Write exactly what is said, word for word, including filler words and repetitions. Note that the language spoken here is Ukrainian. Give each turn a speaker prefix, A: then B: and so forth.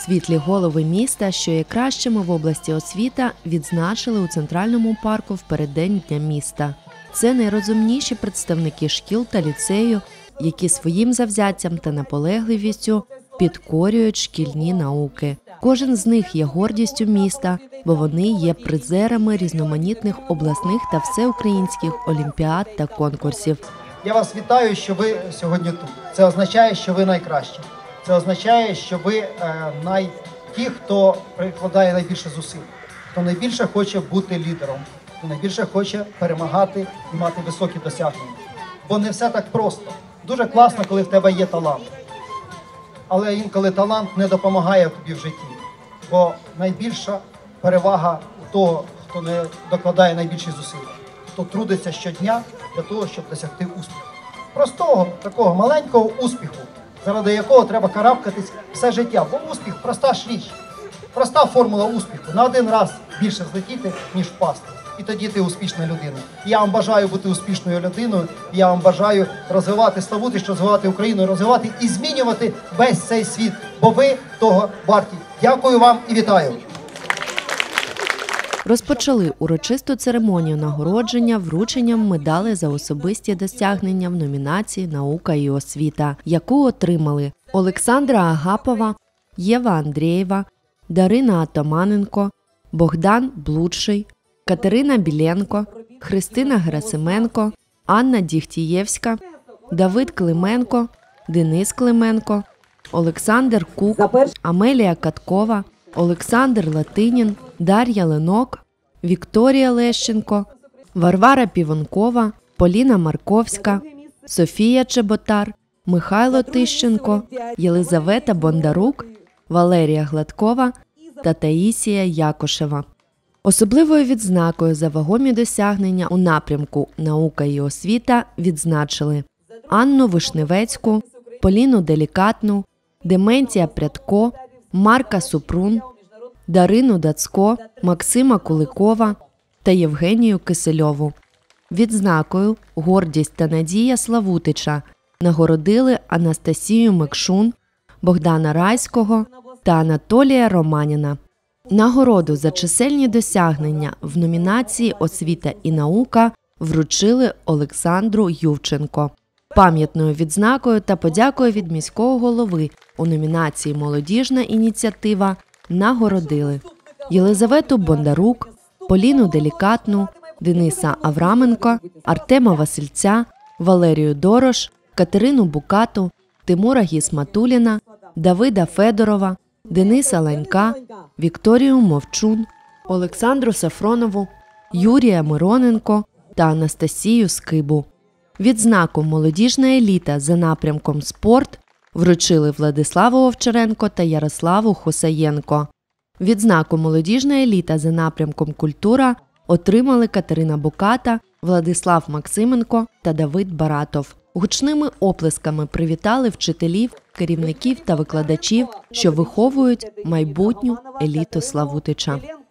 A: Світлі голови міста, що є кращими в області освіта, відзначили у Центральному парку в переддень Дня міста. Це найрозумніші представники шкіл та ліцею, які своїм завзяттям та наполегливістю підкорюють шкільні науки. Кожен з них є гордістю міста, бо вони є призерами різноманітних обласних та всеукраїнських олімпіад та конкурсів.
B: Я вас вітаю, що ви сьогодні тут. Це означає, що ви найкращі. Це означає, що ви е, най... ті, хто прикладає найбільше зусиль, хто найбільше хоче бути лідером, хто найбільше хоче перемагати і мати високі досягнення. Бо не все так просто. Дуже класно, коли в тебе є талант. Але інколи талант не допомагає тобі в житті. Бо найбільша перевага у того, хто не докладає найбільші зусиль, хто трудиться щодня для того, щоб досягти успіху. Простого, такого маленького успіху, заради якого треба карабкатись все життя. Бо успіх – проста ж річ, проста формула успіху. На один раз більше злетіти, ніж впасти. І тоді ти успішна людина. Я вам бажаю бути успішною людиною, я вам бажаю розвивати Славутич, розвивати Україну, розвивати і змінювати весь цей світ, бо ви того варті. Дякую вам і вітаю!
A: Розпочали урочисту церемонію нагородження врученням медалей за особисті досягнення в номінації «Наука і освіта», яку отримали Олександра Агапова, Єва Андрієва, Дарина Атаманенко, Богдан Блудший, Катерина Біленко, Христина Герасименко, Анна Дігтієвська, Давид Клименко, Денис Клименко, Олександр Кук, Амелія Каткова, Олександр Латинін, Дар'я Ленок, Вікторія Лещенко, Варвара Півонкова, Поліна Марковська, Софія Чеботар, Михайло Тищенко, Єлизавета Бондарук, Валерія Гладкова та Таїсія Якошева. Особливою відзнакою за вагомі досягнення у напрямку «Наука і освіта» відзначили Анну Вишневецьку, Поліну Делікатну, Дементія Прядко, Марка Супрун, Дарину Дацько, Максима Куликова та Євгенію Кисельову. Відзнакою «Гордість та надія Славутича» нагородили Анастасію Мекшун, Богдана Райського та Анатолія Романіна. Нагороду за чисельні досягнення в номінації «Освіта і наука» вручили Олександру Ювченко. Пам'ятною відзнакою та подякою від міського голови у номінації «Молодіжна ініціатива» нагородили Єлизавету Бондарук, Поліну Делікатну, Дениса Авраменко, Артема Васильця, Валерію Дорош, Катерину Букату, Тимура Гісматуліна, Давида Федорова, Дениса Ланька, Вікторію Мовчун, Олександру Сафронову, Юрія Мироненко та Анастасію Скибу. Відзнаку «Молодіжна еліта» за напрямком «Спорт» вручили Владиславу Овчаренко та Ярославу Хосаєнко. Відзнаку «Молодіжна еліта» за напрямком «Культура» отримали Катерина Буката, Владислав Максименко та Давид Баратов. Гучними оплесками привітали вчителів, керівників та викладачів, що виховують майбутню еліту Славутича.